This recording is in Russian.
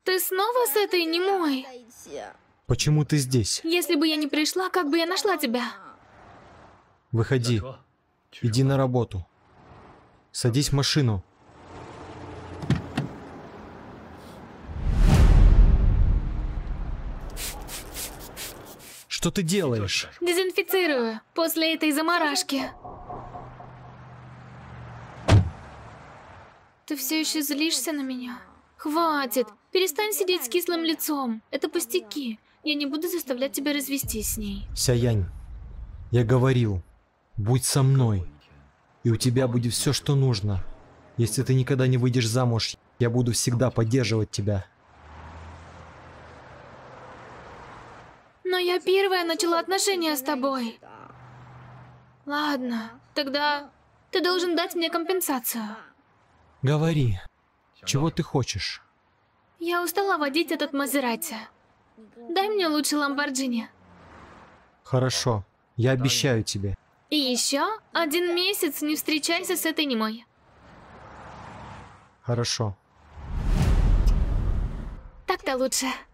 Ты снова с этой немой? Почему ты здесь? Если бы я не пришла, как бы я нашла тебя? Выходи. Иди на работу. Садись в машину. Что ты делаешь? Дезинфицирую после этой заморашки. Ты все еще злишься на меня? Хватит. Перестань сидеть с кислым лицом. Это пустяки. Я не буду заставлять тебя развестись с ней. Сяянь, я говорил, будь со мной, и у тебя будет все, что нужно. Если ты никогда не выйдешь замуж, я буду всегда поддерживать тебя. Но я первая начала отношения с тобой. Ладно, тогда ты должен дать мне компенсацию. Говори, чего ты хочешь? Я устала водить этот Мазерати. Дай мне лучше Ламборджини. Хорошо, я обещаю тебе. И еще 1 месяц не встречайся с этой немой. Хорошо. Так-то лучше.